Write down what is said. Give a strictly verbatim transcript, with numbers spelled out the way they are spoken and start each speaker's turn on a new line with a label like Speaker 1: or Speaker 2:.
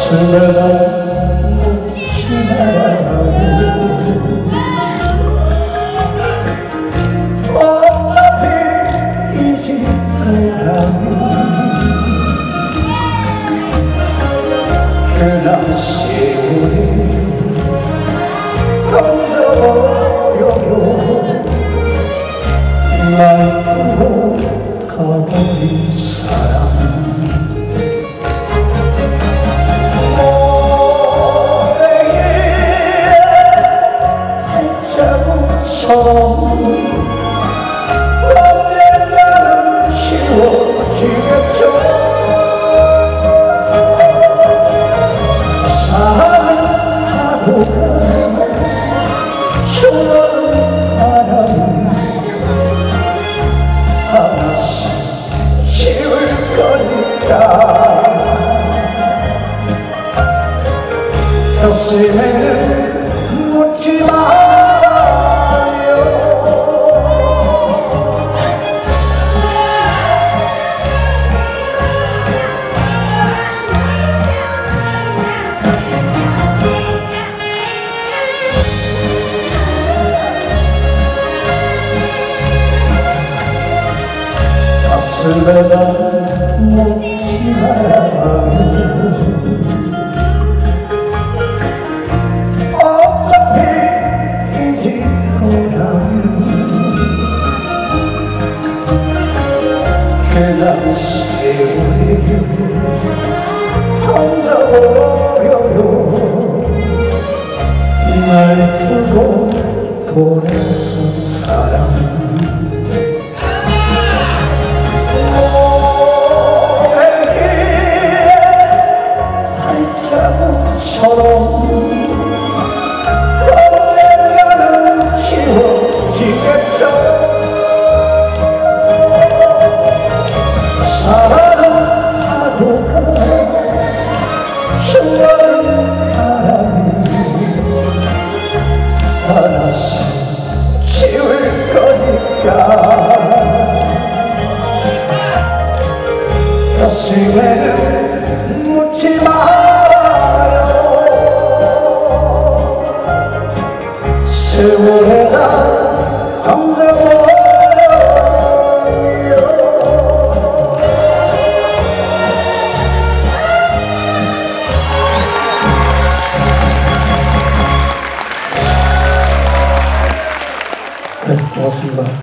Speaker 1: 가슴에다 묻지 말아요. 어차피 잊을 거라면 그날 세월이 던져버려요. 날 두고 가버린 사람 처럼 언젠가는 쉬워지겠죠. 사랑하고 추억은 바람 하나씩 지울 거니까 가슴에는 묻지 마. 가슴에다 묻지 말아요. 어차피 잊을 거라면 그날 세월이 던져버려요. 날 두고 보내선 사람 처럼 언젠가는 지워지겠죠. 사랑하고 추억은 바람이 하나씩 지울 거니까 가슴에는 묻지 마. 세월에다 던져버려요. 네, 고맙습니다.